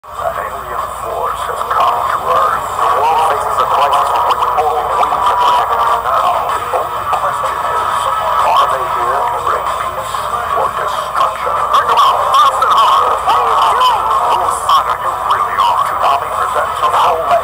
An alien force has come to Earth. The world faces a crisis from which only we can protect us now. The only question is, are they here to bring peace or destruction? Think about fast and hard. What are you doing? Whose side are you really on? Toonami presents a whole